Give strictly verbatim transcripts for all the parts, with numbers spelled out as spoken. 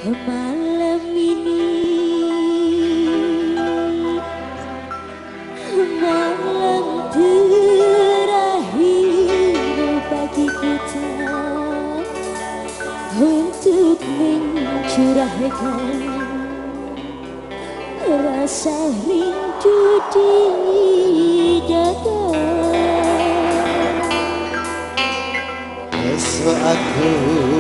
Malam ini malam terakhir bagi kita untuk mencurahkan rasa rindu di dada. Esok aku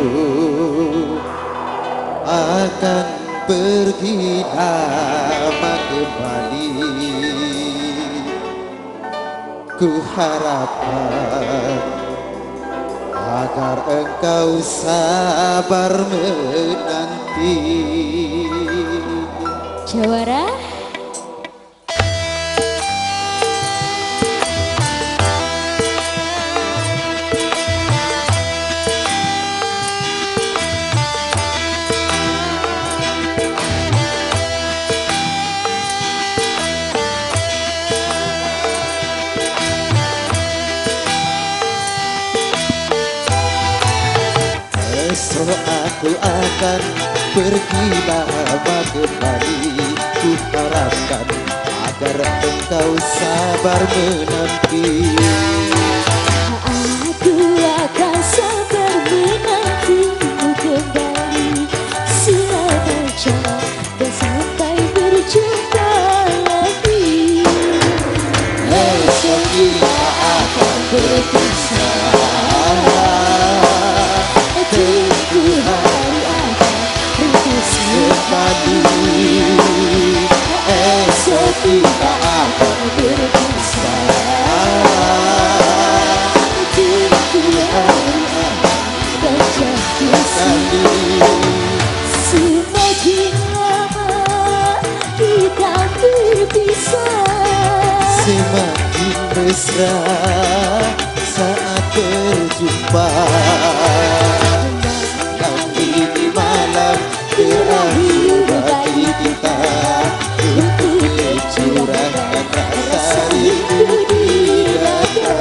akan pergi lama kembali. Ku harapkan agar engkau sabar menanti. Jawara Esok aku akan pergi lama kembali. Ku harapkan agar engkau sabar menanti. aku akan sabar menantimu kembali. Selama jalan dan sampai berjumpa lagi. Esok kita akan berpisah. Tunggu hari akan sekali. Esok kita akan berpisah. Tunggu hari akan terjadi sekali. Semakin lama kita berpisah, Semakin mesra saat berjumpa. Malam terakhir bagi kita untuk mencurahkan rasa rindu di dada.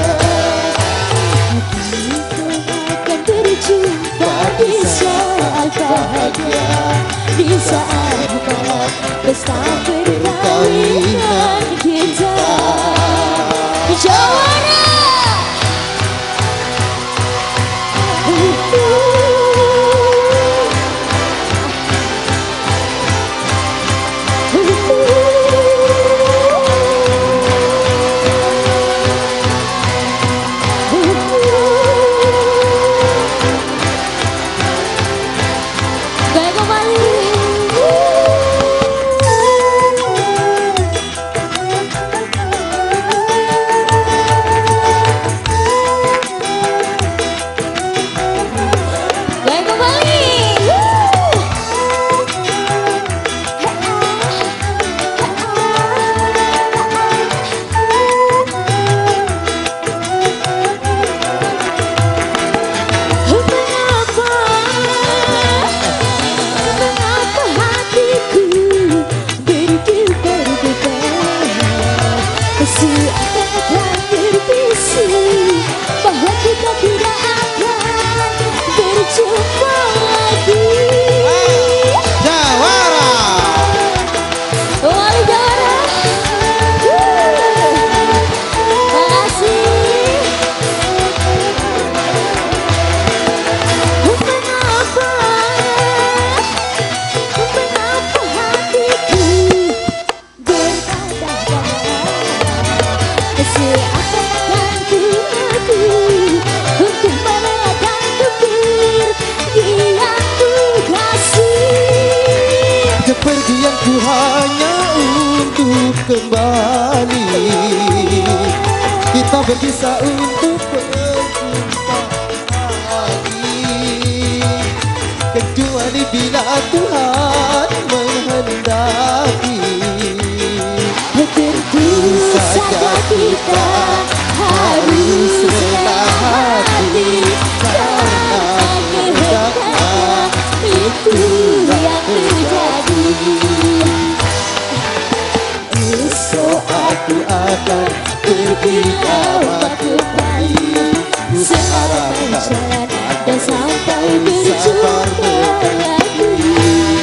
kita akan berjumpa di saat bahagia, di saat malam pesta perkawinan kita. Jawara seakan berbisik bahwa kita tidak akan berjumpa lagi. Jawara Wali Jawara, makasih. Mengapa, mengapa hatiku bertanda-tanda? Seakan ku untuk merayakan terakhir yang ku kasih. kepergianku hanya untuk kembali. Kita berpisah untuk berjumpa lagi. Kecuali bila Tuhan menghendaki. Tentu saja kita harus rendah hati karena kehendaknya itu yang terjadi. Esok aku akan pergi lama kembali. Ku harapkan dan sampai berjumpa lagi.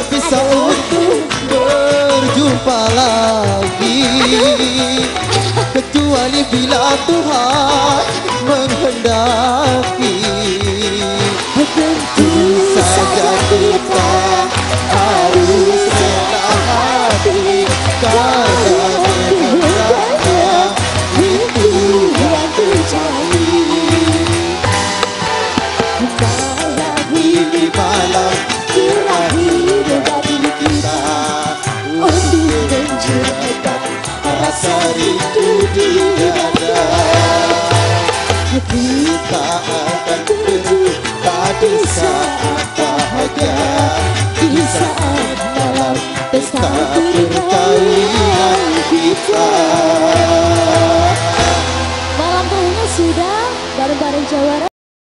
bisa untuk berjumpa lagi, kecuali bila Tuhan menghendaki. Tentu saja kita harus rela hati, karena kehendaknya itu yang terjadi. Malam ini malam terakhir bagi kita untuk mencurahkan rasa rindu di dada. Kita akan berjumpa di saat bahagia, di saat malam pesta perkawinan kita. Malam tahunnya sudah bareng-bareng Jawara.